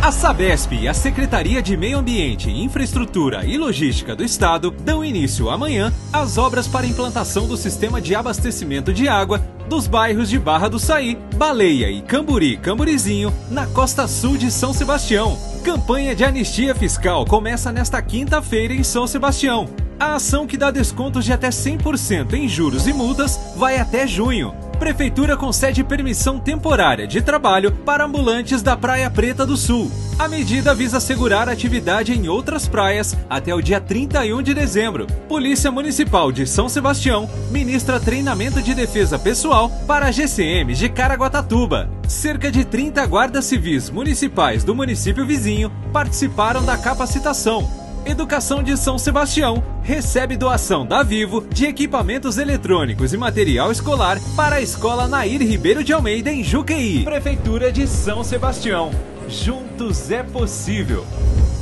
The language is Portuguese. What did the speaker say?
A Sabesp e a Secretaria de Meio Ambiente, Infraestrutura e Logística do Estado dão início amanhã às obras para a implantação do sistema de abastecimento de água dos bairros de Barra do Saí, Baleia e Camburi-Camburizinho, na costa sul de São Sebastião. Campanha de anistia fiscal começa nesta quinta-feira em São Sebastião. A ação, que dá descontos de até 100% em juros e multas, vai até junho. Prefeitura concede permissão temporária de trabalho para ambulantes da Praia Preta do Sul. A medida visa assegurar atividade em outras praias até o dia 31 de dezembro. Polícia Municipal de São Sebastião ministra treinamento de defesa pessoal para GCMs de Caraguatatuba. Cerca de 30 guardas civis municipais do município vizinho participaram da capacitação. Educação de São Sebastião recebe doação da Vivo de equipamentos eletrônicos e material escolar para a Escola Nair Ribeiro de Almeida, em Juqueí. Prefeitura de São Sebastião. Juntos é possível.